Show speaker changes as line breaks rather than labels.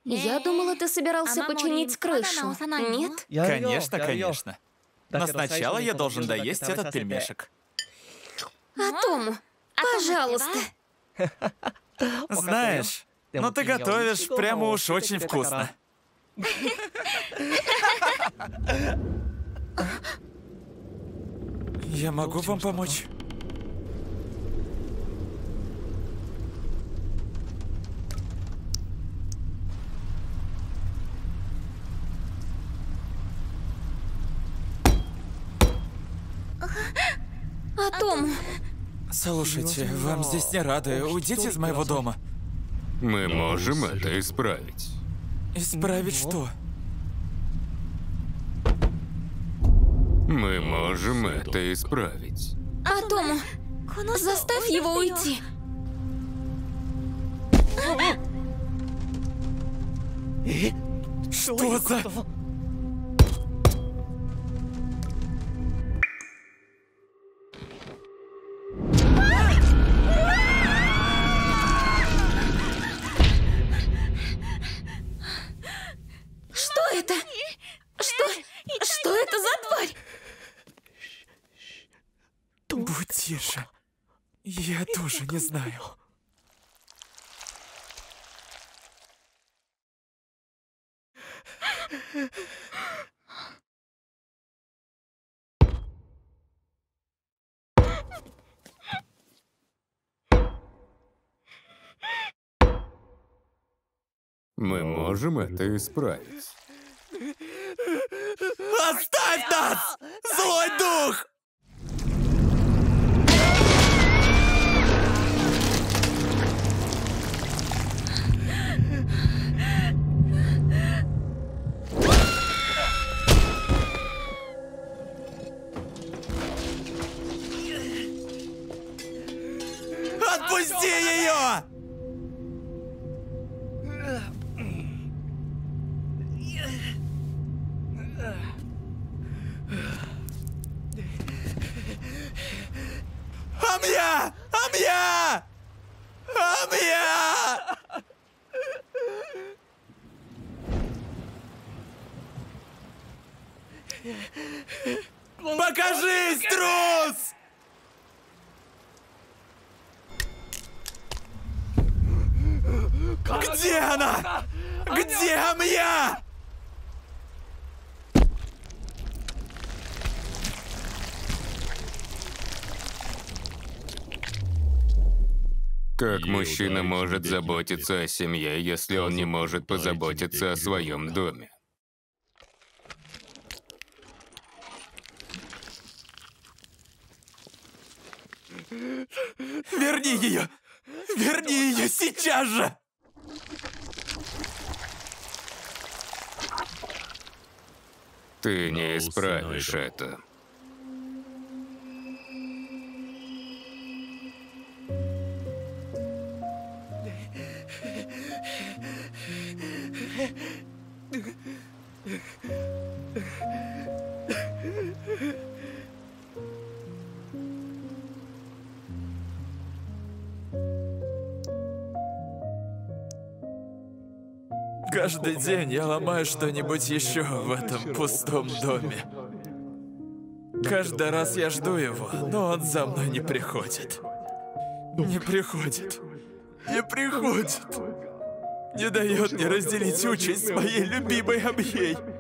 Я думала, ты собирался починить крышу. Нет?
Конечно, конечно. Но сначала я должен доесть этот пельмешек.
Атому, пожалуйста.
Знаешь, но ты готовишь прямо уж очень вкусно. Я могу вам помочь?
Атому.
Слушайте, вам здесь не рады. Уйдите из моего дома.
Мы можем это исправить.
Исправить что?
Мы можем это исправить.
Атому, заставь его уйти.
Что за...
Что это? Что это за тварь?
Будь тише. Я тоже не знаю.
Мы можем это исправить.
Оставь нас! Злой дух! Отпусти ее! Амья! Амья! Амья! Покажись, трус! Где она? Где Амья?
Как мужчина может заботиться о семье, если он не может позаботиться о своем доме?
Верни ее! Верни ее сейчас же!
Ты не исправишь это.
Каждый день я ломаю что-нибудь еще в этом пустом доме. Каждый раз я жду его, но он за мной не приходит. Не приходит. Не приходит. Не дает мне разделить участь с моей любимой Амьей.